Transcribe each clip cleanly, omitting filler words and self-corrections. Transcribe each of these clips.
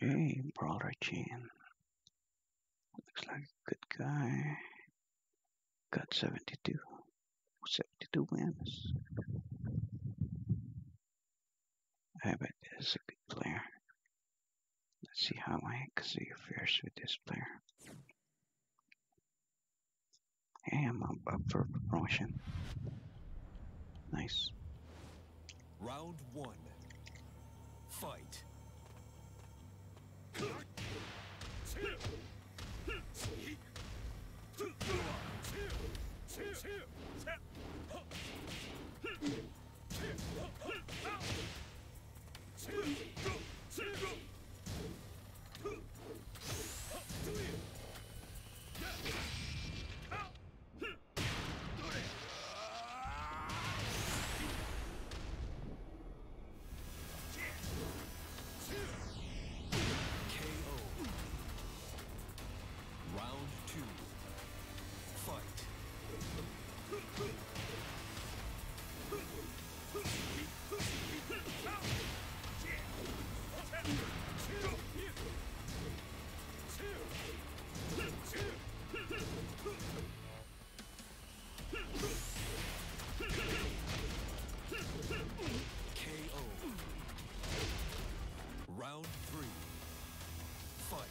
Hey, Brawler Chan. Looks like a good guy. Got 72 wins. I bet this is a good player. Let's see how my Kazuya fares with this player. Hey, I'm up for promotion. Nice. Round one. Fight. KO. Round two. Fight. KO. Round three. Fight.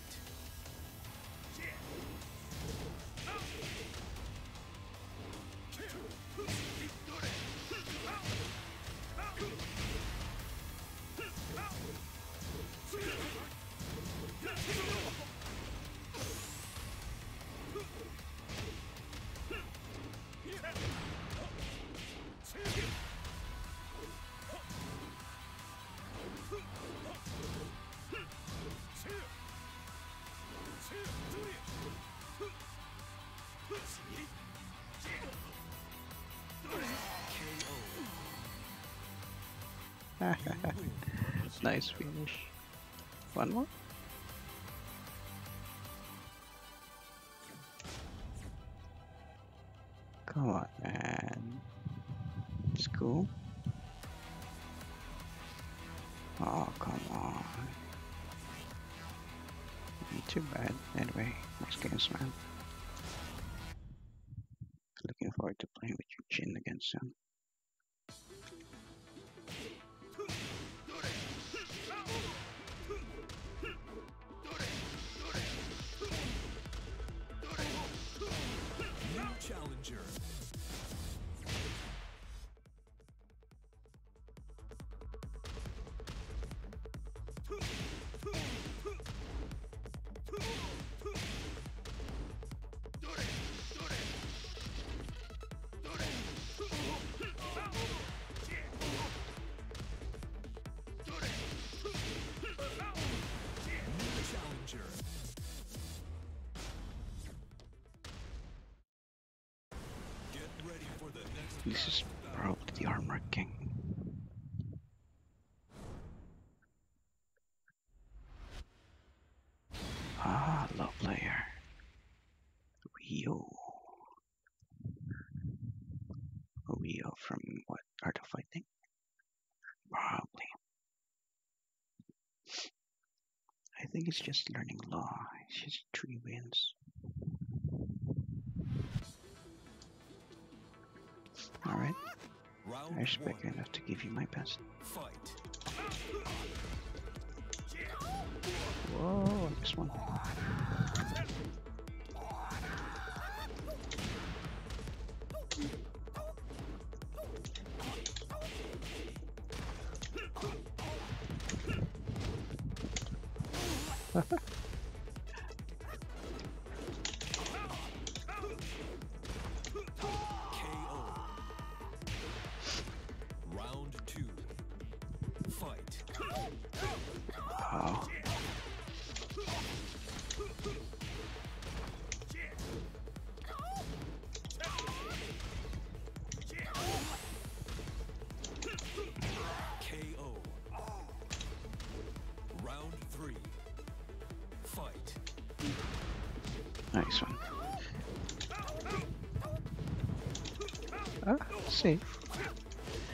Nice finish. One more? Come on, man. It's cool. Oh, come on. Ain't too bad. Anyway, next games, man. Looking forward to playing with you, Jin, against him. New challenger. New challenger. Get ready for the next This is battle. probably the Armor King. Ah, love player. Rio. Rio from what? Art of Fighting? Probably. I think it's just learning law. It's just 3 wins. Alright, Round I respect you one. enough to give you my best. Fight. Whoa, this one. KO. Round two. Fight. Oh, KO. Round three. Fight. nice one. Ah, safe.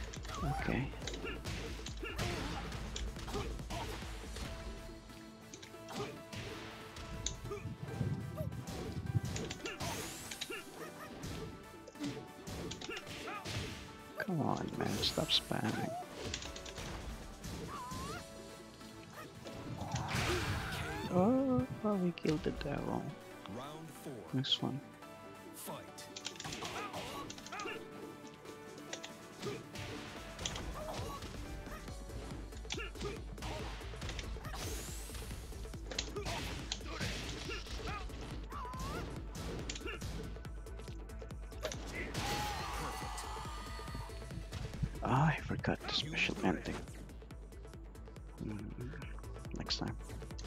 Okay. Come on, man, stop spamming. Oh, we killed the devil. Round 4. Next one. Fight. Ah, I forgot the special ending. Next time.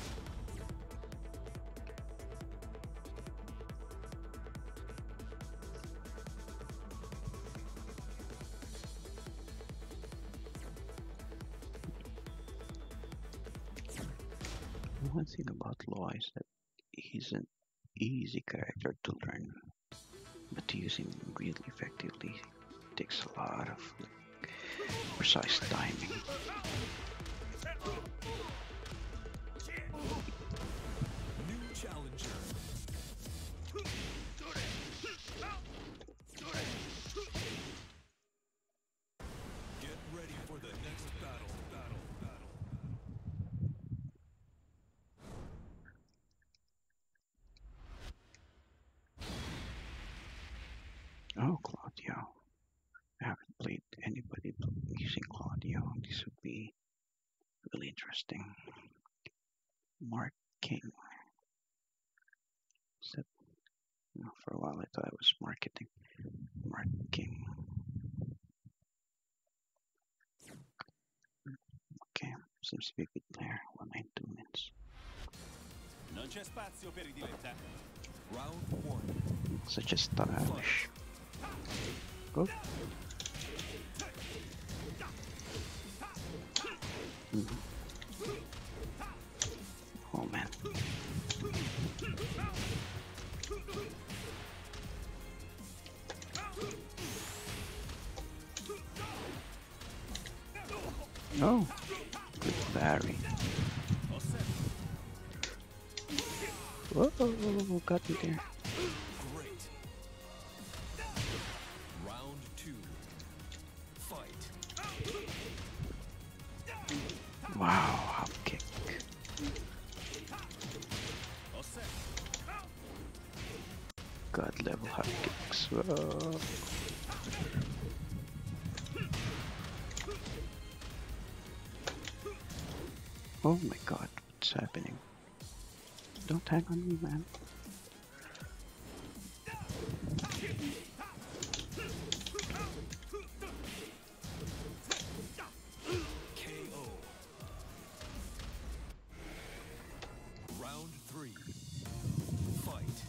One thing about Law is that he's an easy character to learn, but to use him really effectively takes a lot of precise timing. New challenger. Get ready for the next battle. Oh, Claudio. I haven't played anybody using Claudio. This would be really interesting. Mark King. Is that, no, for a while I thought it was marketing. Mark King. Okay, seems to be a good player. 192 minutes. Non c'è spazio per i dilettanti. Round 1. Such a stylish. Go. Oh man. Oh, good Barry. Whoa, got me there. Great. Round 2. Fight. Wow, hop kick. God level hop kicks. Whoa. Oh my god, what's happening? Don't hang on me, man. KO. Round 3. Fight.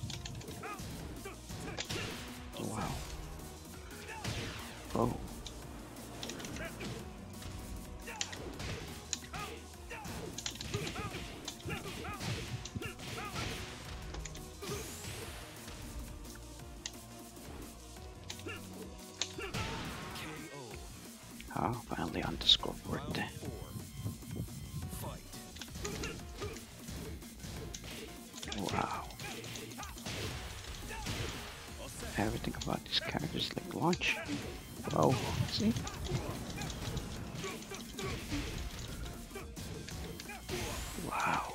Wow. Oh. Ah, finally on the scoreboard. Round 4. Fight. Wow. Everything about these characters like launch. Wow. See? Wow.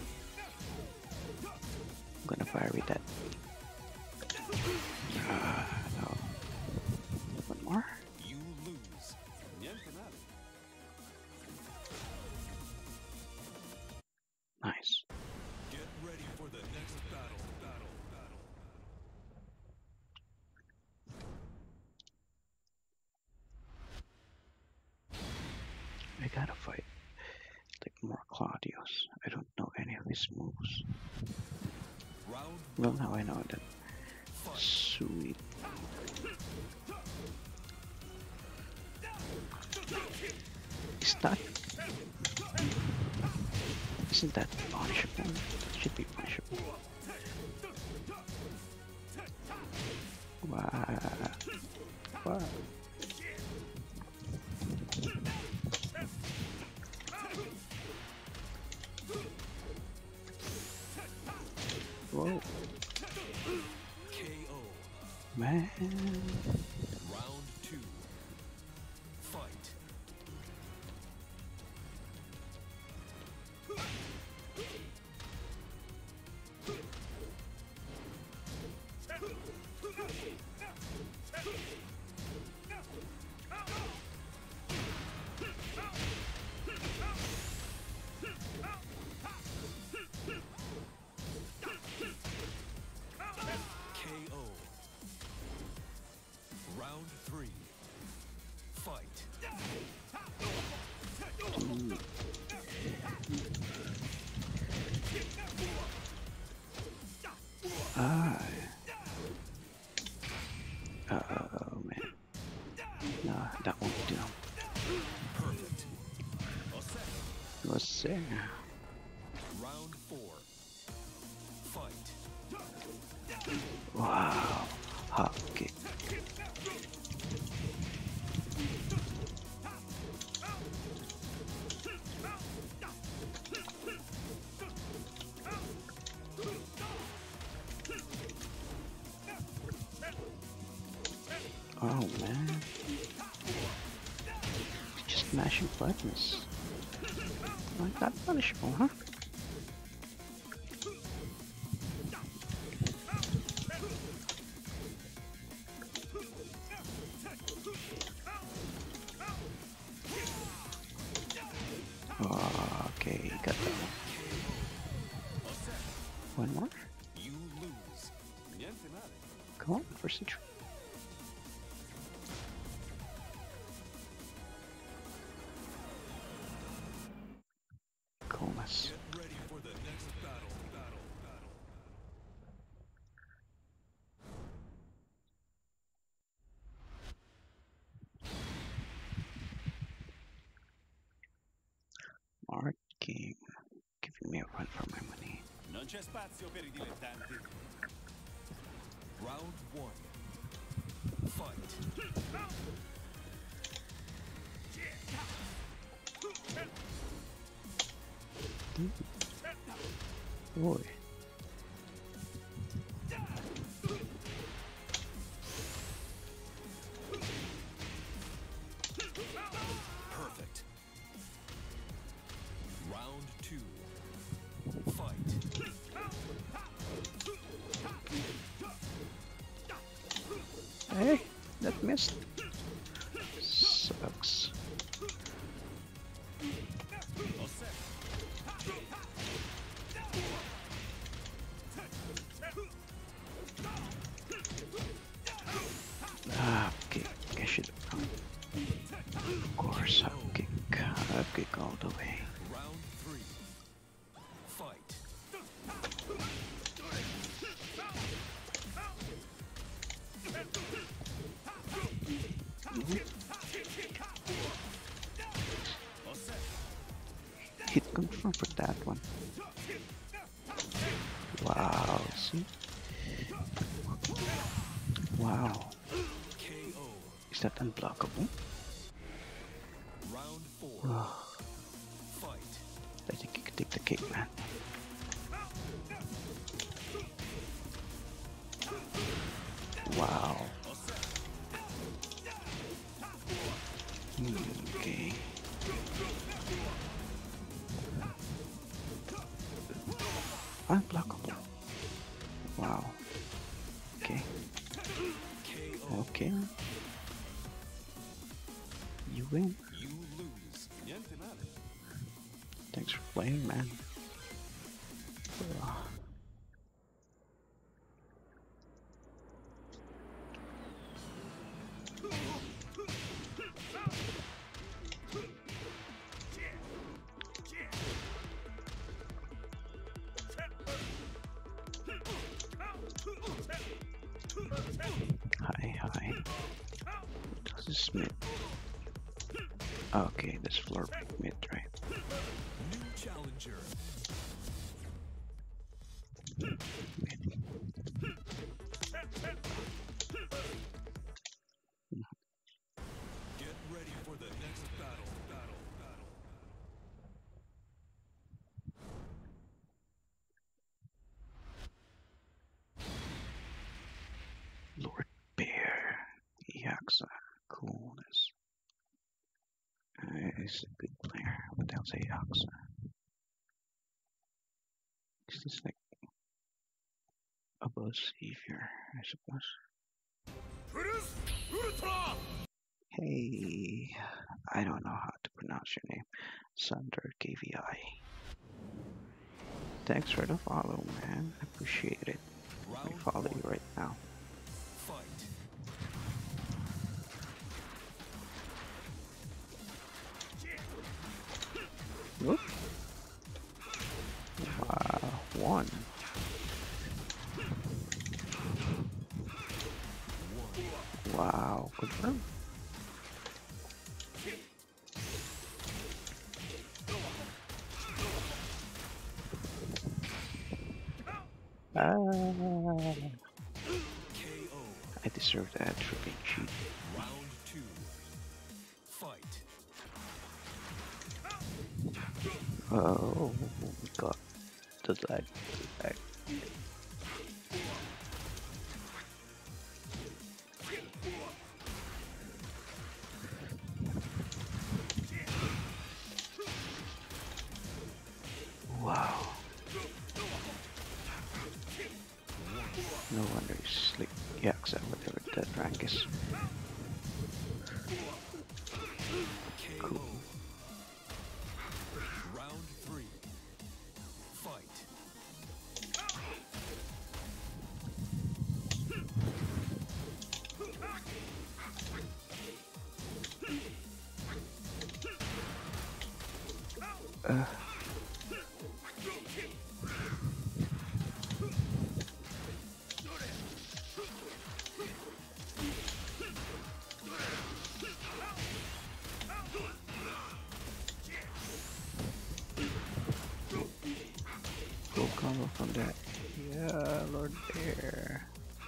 I'm gonna parry that. No. One more? You lose. Niente male. Nice. Get ready for the next battle. I gotta fight like more Claudios. I don't know any of his moves. Round Well, now I know that. fight. Sweet. Is that? Isn't that punishable? It should be punishable. Wow. Wow. Whoa, KO. man. Round 2. do. Perfect. All set. Let's see. Round 4. Fight. Wow. Hop kick. Oh man. Just mashing buttons. Like that punishable, huh? Okay, got that one. One more? You lose. Niente male. Come on, first entry. Coolness. Get ready for the next battle. Marking. Giving me a run for my money. Non c'è spazio per i dilettanti. Round 1. Fight. Boy. Perfect. Round 2. Fight. Hey, that missed. Sucks. All set. Ah, kick. I should have gone. Of course, hop kick. Hop kick all the way. Round 3. Fight. All set. Hit confirm for that one. Wow, see? Wow. KO. Is that unblockable? Round 4. Fight. I think you can take the kick, man. Wow. All set. Okay. Unblockable. Wow. Okay. KO. Okay. You win. You lose. Niente male. Thanks for playing, man. Hi. This is mid. Okay, this floor mid, right? New challenger. Mid. Get ready for the next battle. Lord Bear. Yaxa. Coolness. He's a good player, but I'll say Yaxa. Is this like a boss savior, I suppose? Hey, I don't know how to pronounce your name. Sunder KVI. Thanks for the follow, man. Appreciate it. Let me Round follow 1. you right now. Fight. Whoop. Wow, one. Wow, confirm. Ah, KO. I deserve that for being cheap. Round 2. Fight. Oh my god, the lag, the lag. Wow, no wonder he's like Yakuza, whatever that rank is. KO. Cool. Round 3. Fight. Uh, Full combo from that. Yeah, Lord Bear.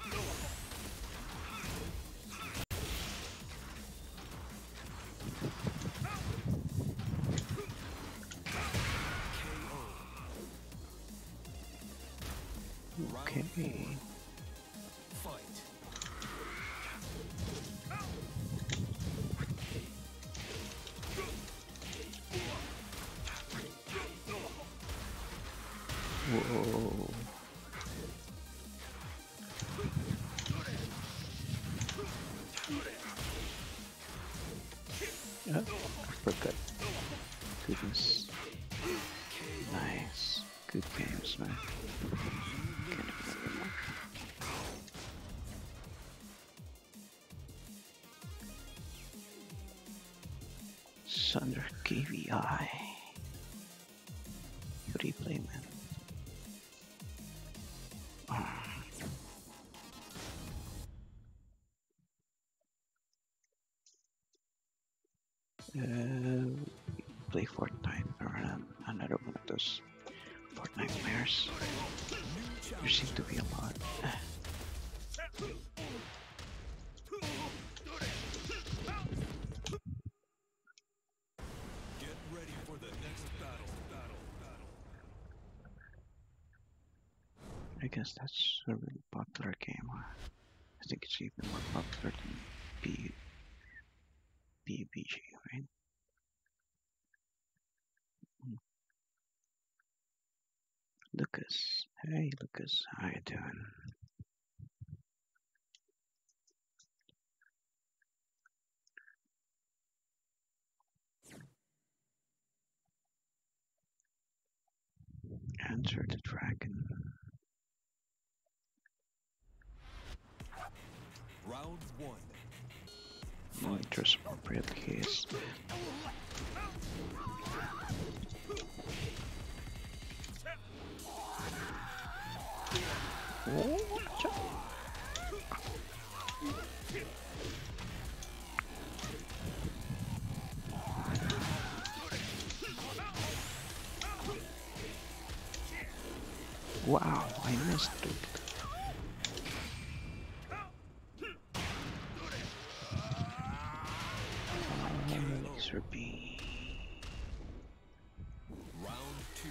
KO. Okay. Fight. Whoa. Oh, I forgot. Goodness. Nice. Good games, man. Can't remember much. Sunder KVI. What do you play, man? Play Fortnite or another one of those Fortnite players. There seem to be a lot. Get ready for the next battle. I guess that's a really popular game. I think it's even more popular than PUBG, right? Mm. Lucas. Hey, Lucas. How you doing? Answer the Dragon. Round 1. No, just appropriately is. Oh, wow, I missed it. Laser beam. Round 2.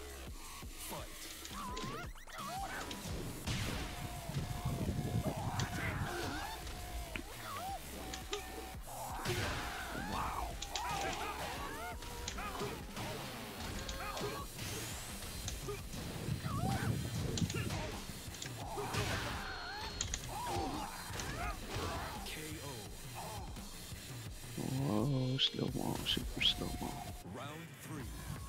Fight. Wow. KO. Whoa, slow mo, super slow mo. Round 3.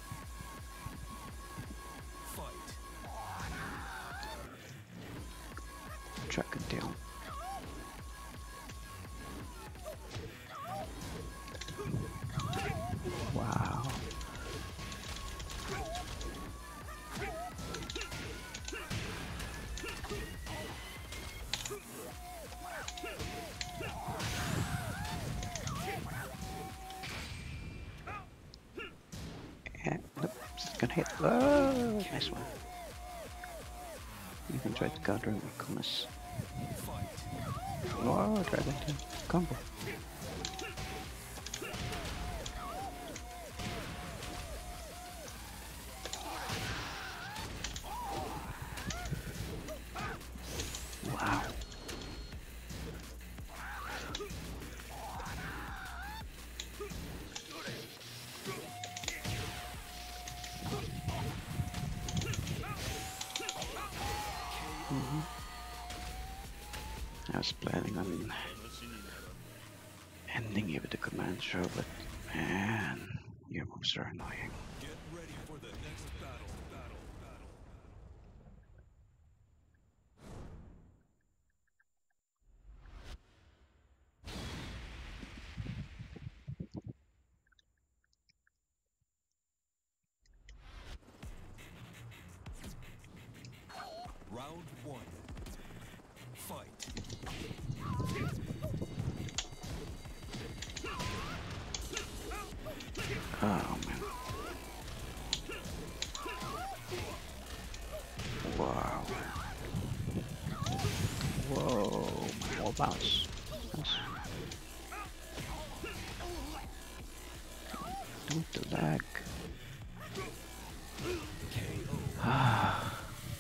Fight. Track it down. Wow. And nope, second hit. Oh, nice one. You can try to counter Kumas. Fight. Oh, Dragon Tail. Combo. Wow. Mhm. I was planning on ending it with the command show, but man, your moves are annoying. Get ready for the next battle. Round one. Fight. Oh man. Wow. Whoa. More bounce. Nice. Don't the lag. KO. Ah.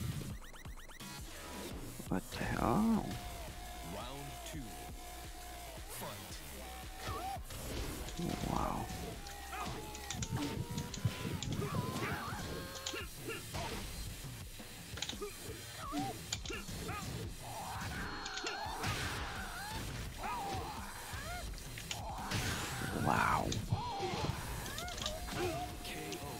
What the hell? Round two. Fight. Wow. Wow. KO.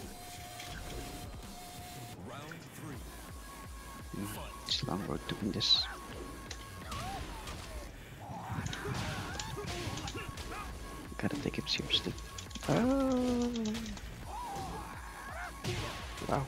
Round three. Fight. It's long road doing this. Gotta take him seriously. Oh. Wow.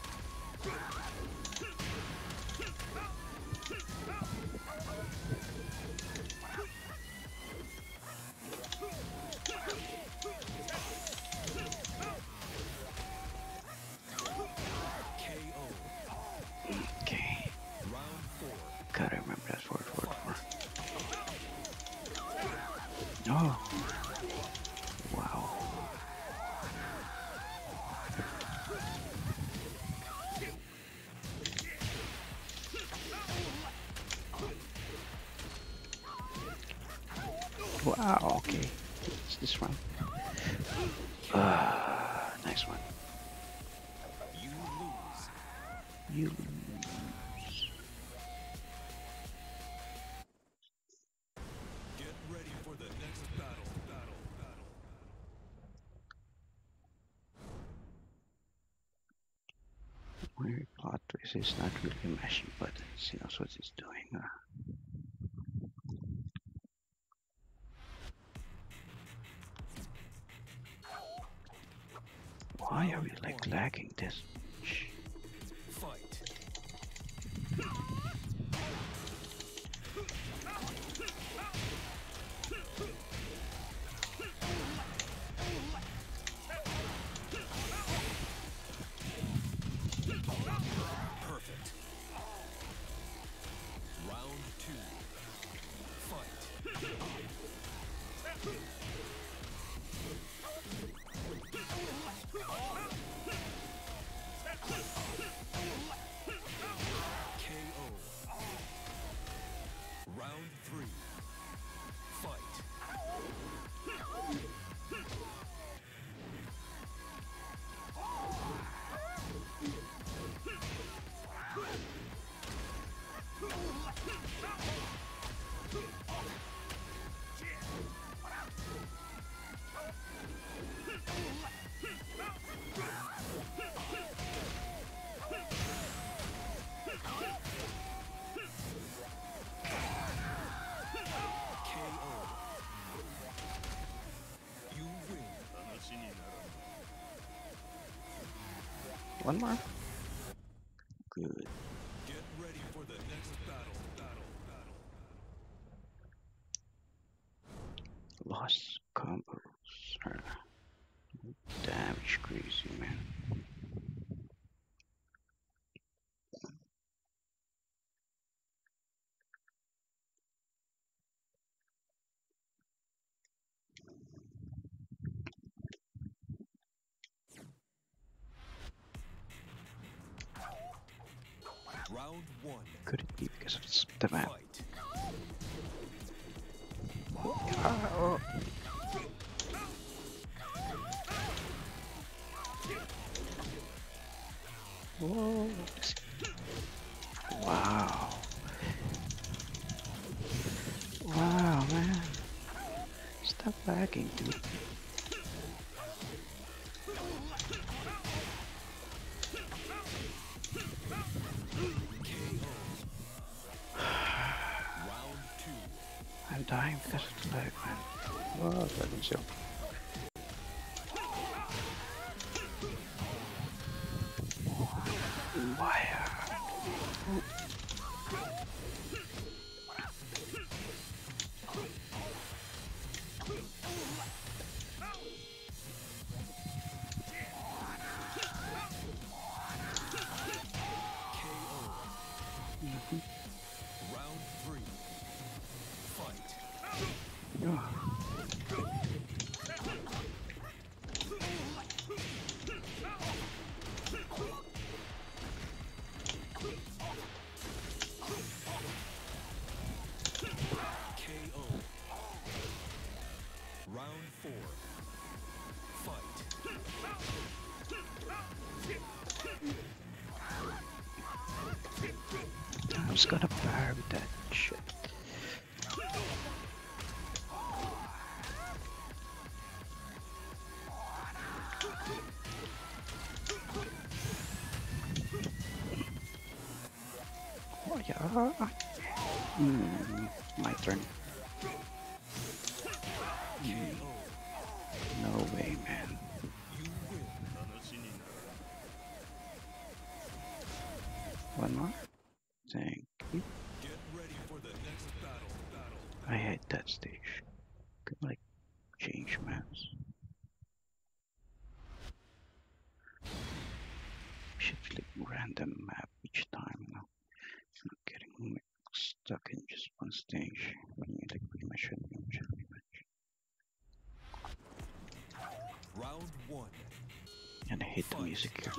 KO. Okay. Round four. Gotta remember that forward. Oh. Wow. Wow, okay. It's this one. Nice one. You lose. You. Get ready for the next battle. Weird plot twist is not really mashing buttons. He knows what he's doing. Why are we like lagging this? Shh. Fight. Perfect. Round two. Fight. KO. Round three. Fight. KO. You win. One more. Good. Get ready for the next battle. Lost combos are damage crazy, man. Round one. Could it be because of the map? Fight. Oh. Whoa. Wow. Wow, man. Stop lagging, dude. Round two. I'm dying because of the lag, man. Whoa, that was so. Why? Round three. Fight. KO. Round four. Fight. I was gonna bury that shit. Oh yeah. My turn. No way, man. You win. One more. Thank you. Get ready for the next battle. I hate that stage. Could like change maps. Should like random map each time. Now. Not getting stuck in just one stage when you like pretty much should be Round one. And I hate the music here.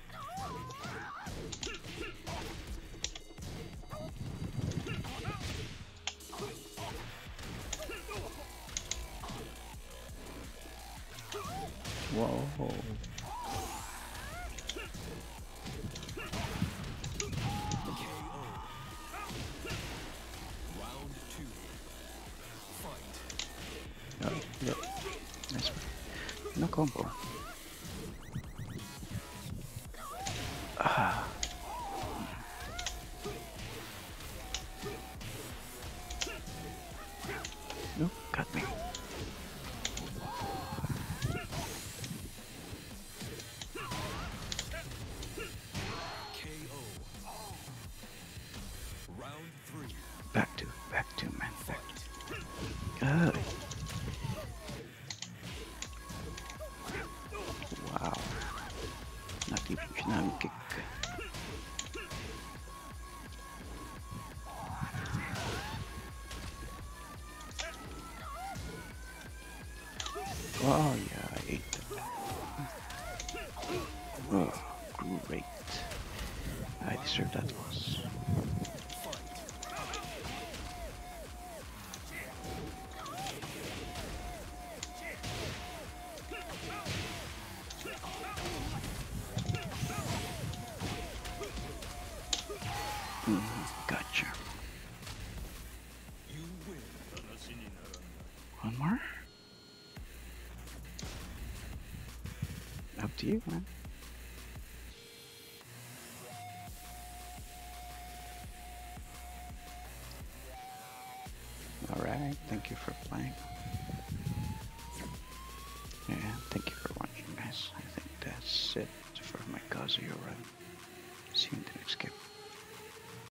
Whoa. KO. Round two. Fight. Oh, yep. Nice one. No combo. Ah. Nope, got me. KO. Round three. Back to, man. Back Fight. to. Wow. Not even Tsunami kick. Oh yeah, I ate that. Oh, great. I deserve that loss. Gotcha. You win. One more? Up to you, man. Alright, thank you for playing. Yeah, thank you for watching, guys. I think that's it for my Kazuya run. See you in the next game.